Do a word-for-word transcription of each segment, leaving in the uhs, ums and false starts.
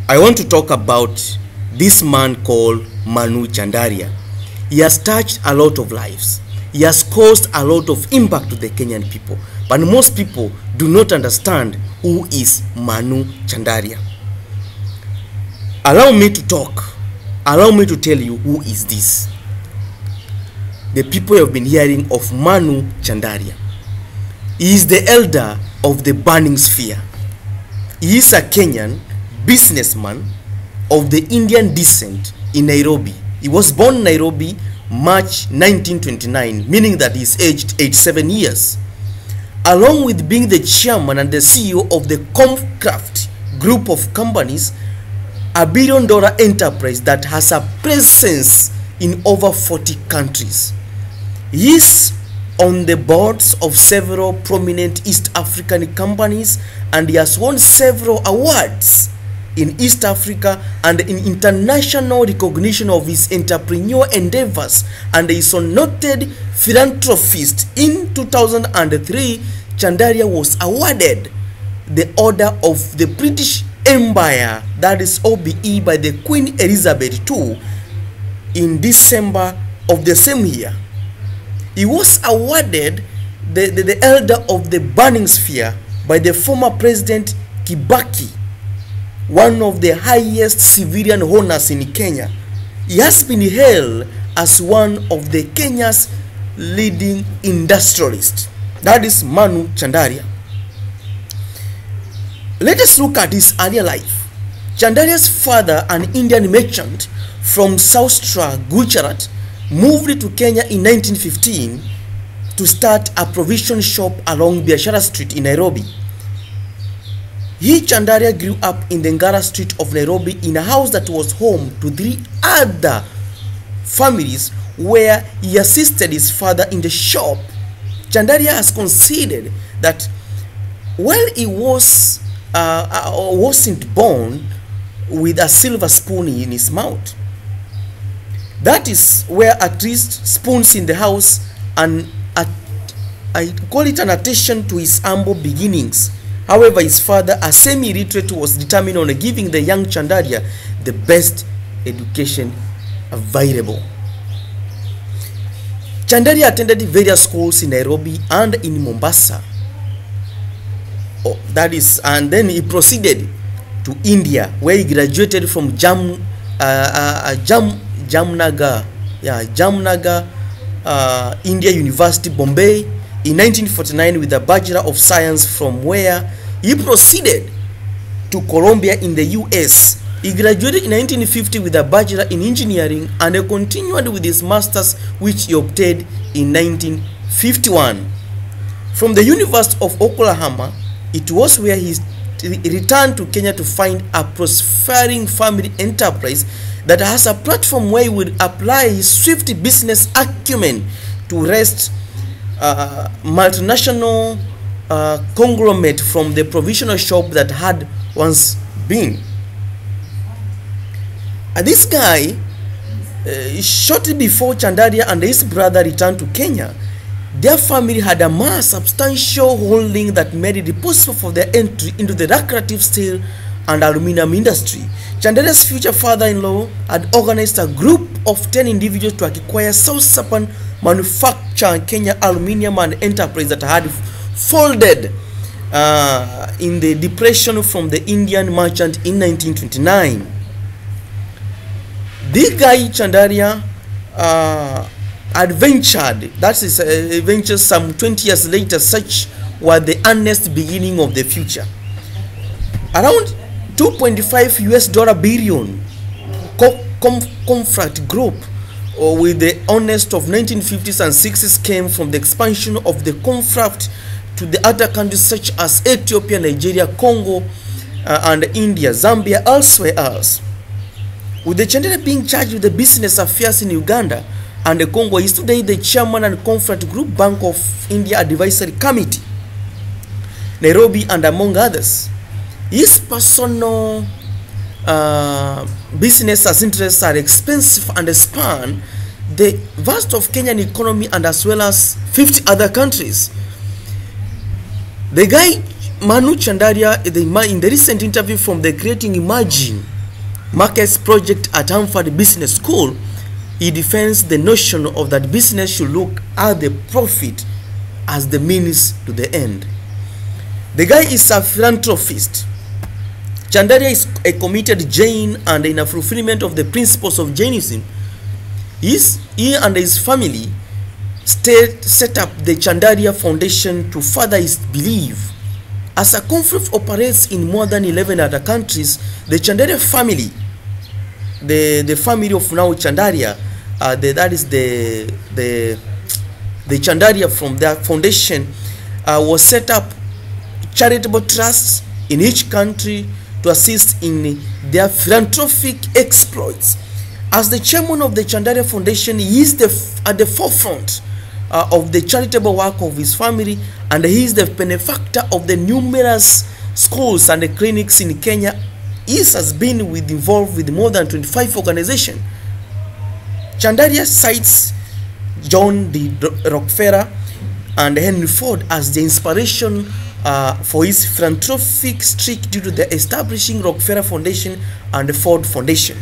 I want to talk about this man called Manu Chandaria. He has touched a lot of lives. He has caused a lot of impact to the Kenyan people. But most people do not understand who is Manu Chandaria. Allow me to talk. Allow me to tell you who is this. The people have been hearing of Manu Chandaria. He is the elder of the burning sphere. He is a Kenyan businessman of the Indian descent in Nairobi. He was born in Nairobi March nineteen twenty-nine, meaning that he is aged eighty-seven years. Along with being the chairman and the C E O of the Comcraft group of companies, a billion dollar enterprise that has a presence in over forty countries. He is on the boards of several prominent East African companies, and he has won several awards in East Africa and in international recognition of his entrepreneurial endeavors, and is a noted philanthropist. In two thousand three, Chandaria was awarded the Order of the British Empire, that is O B E, by the Queen Elizabeth the Second in December of the same year. He was awarded the, the, the Elder of the Burning Sphere by the former President Kibaki, one of the highest civilian honors in Kenya. He has been hailed as one of the Kenya's leading industrialists. That is Manu Chandaria. Let us look at his earlier life. Chandaria's father, an Indian merchant from Saustra, Gujarat, moved to Kenya in nineteen fifteen to start a provision shop along Biashara Street in Nairobi. He, Chandaria, grew up in the Ngara Street of Nairobi in a house that was home to three other families where he assisted his father in the shop. Chandaria has conceded that while he was uh, uh, wasn't born with a silver spoon in his mouth, that is where at least spoons in the house, and at, I call it an attention to his humble beginnings. However, his father, a semi-literate, was determined on giving the young Chandaria the best education available. Chandaria attended various schools in Nairobi and in Mombasa. Oh, that is, and then he proceeded to India, where he graduated from Jam, uh, uh, Jam, Jamnagar, yeah, Jamnagar, uh, India University, Bombay, in nineteen forty-nine with a Bachelor of Science, from where he proceeded to Columbia in the U S. He graduated in nineteen fifty with a Bachelor in Engineering, and he continued with his Master's, which he obtained in nineteen fifty-one. From the University of Oklahoma, it was where he returned to Kenya to find a prospering family enterprise that has a platform where he would apply his swift business acumen to wrest Uh, multinational uh, conglomerate from the provisional shop that had once been. And this guy, uh, shortly before Chandaria and his brother returned to Kenya, their family had a more substantial holding that made it possible for their entry into the lucrative steel and aluminum industry. Chandaria's future father-in-law had organized a group of ten individuals to acquire South Sapan Manufacture Kenya Aluminium and Enterprise that had folded uh, in the depression from the Indian merchant in nineteen twenty-nine. This guy Chandaria uh, had ventured, that is a venture some twenty years later. Such were the earnest beginning of the future. Around two point five U S dollar billion Comfort Group, or with the honest of nineteen fifties and sixties, came from the expansion of the Comcraft to the other countries such as Ethiopia, Nigeria, Congo, uh, and India, Zambia, elsewhere else. With the Chandaria being charged with the business affairs in Uganda and the Congo, he is today the chairman and Comfort Group Bank of India Advisory Committee, Nairobi, and among others. His personal uh, business as interests are expensive and span the vast of Kenyan economy, and as well as fifty other countries. The guy Manu Chandaria, in the recent interview from the Creating Imagine markets project at Harvard Business School, he defends the notion of that business should look at the profit as the means to the end. The guy is a philanthropist. Chandaria is a committed Jain, and in a fulfillment of the principles of Jainism, He's, he and his family stayed, set up the Chandaria Foundation to further his belief. As a conference operates in more than eleven other countries, the Chandaria family, the, the family of now Chandaria, uh, the, that is the, the, the Chandaria from their foundation, uh, was set up charitable trusts in each country to assist in their philanthropic exploits. As the chairman of the Chandaria Foundation, he is the, at the forefront uh, of the charitable work of his family, and he is the benefactor of the numerous schools and the clinics in Kenya. He has been with, involved with more than twenty-five organizations. Chandaria cites John D. Rockefeller and Henry Ford as the inspiration uh, for his philanthropic streak due to the establishing Rockefeller Foundation and the Ford Foundation.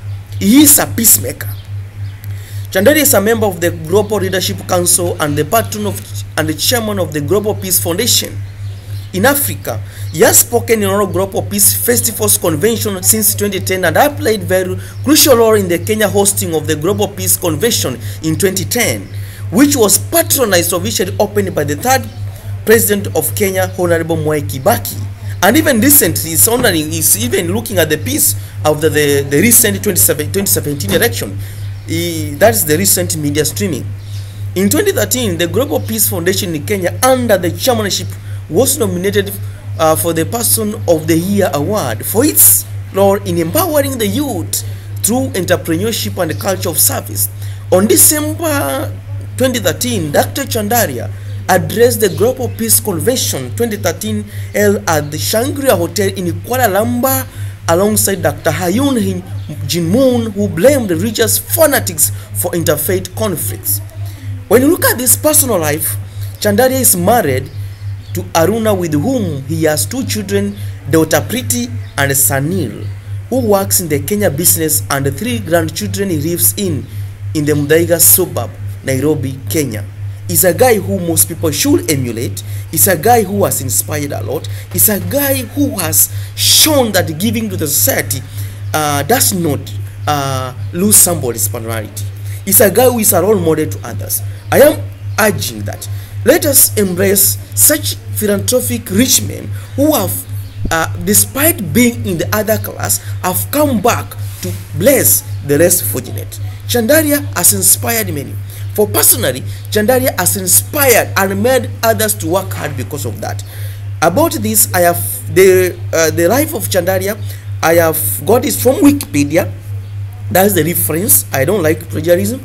He is a peacemaker. Chandaria is a member of the Global Leadership Council and the patron of and the chairman of the Global Peace Foundation. In Africa, he has spoken in all Global Peace Festivals Convention since twenty ten, and has played very crucial role in the Kenya hosting of the Global Peace Convention in twenty ten, which was patronized officially opened by the third president of Kenya, Honorable Mwai Kibaki. And even recently, he's honoring, he's even looking at the peace after the, the recent twenty seventeen election. He, that is the recent media streaming. In twenty thirteen, the Global Peace Foundation in Kenya, under the chairmanship, was nominated uh, for the Person of the Year award for its role in empowering the youth through entrepreneurship and the culture of service. On December twenty thirteen, Doctor Chandaria addressed the Global Peace Convention twenty thirteen held at the Shangri-La Hotel in Kuala Lumpur alongside Doctor Hayun Jinmoon, who blamed the religious fanatics for interfaith conflicts. When you look at this personal life, Chandaria is married to Aruna, with whom he has two children, daughter Priti and Sanil, who works in the Kenya business, and the three grandchildren he lives in in the Muthaiga suburb, Nairobi, Kenya. He's a guy who most people should emulate. He's a guy who has inspired a lot. He's a guy who has shown that giving to the society uh, does not uh, lose somebody's personality. He's a guy who is a role model to others. I am urging that let us embrace such philanthropic rich men who have, uh, despite being in the other class, have come back to bless the less fortunate. Chandaria has inspired many. For personally, Chandaria has inspired and made others to work hard because of that. About this, I have the uh, the life of Chandaria. I have got it from Wikipedia. That's the reference. I don't like plagiarism.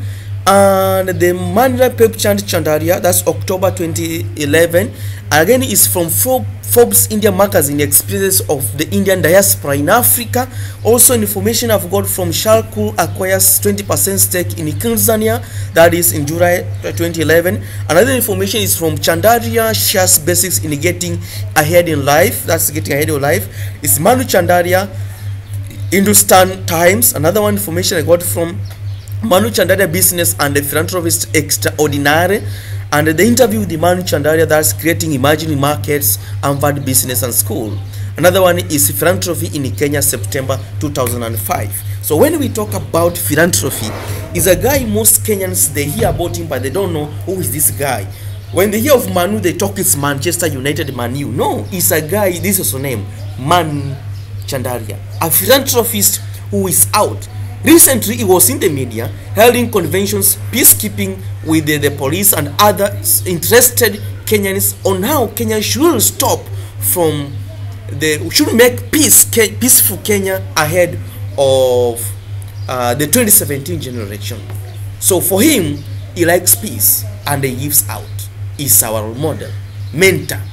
And the Mandra Pepchand Chandaria, that's October twenty eleven. Again, is from Forbes India magazine, experiences of the Indian diaspora in Africa. Also, information I've got from Shalkul acquires twenty percent stake in Tanzania, that is in July twenty eleven. Another information is from Chandaria shares basics in getting ahead in life, that's getting ahead of life. It's MANU CHANDARIA, Hindustan Times. Another one information I got from MANU CHANDARIA Business and the Philanthropist Extraordinary, and the interview with the MANU CHANDARIA, that's creating emerging markets, Harvard Business and School. Another one is philanthropy in Kenya, September two thousand five. So when we talk about philanthropy, is a guy most Kenyans, they hear about him but they don't know who is this guy. When they hear of Manu, they talk it's Manchester United, Manu. No, it's a guy, this is his name, MANU CHANDARIA, a philanthropist who is out. Recently, he was in the media, holding conventions, peacekeeping with the, the police and other interested Kenyans on how Kenya should stop from the, should make peace, peaceful Kenya ahead of uh, the twenty seventeen generation. So for him, he likes peace and he gives out. He's our role model, mentor.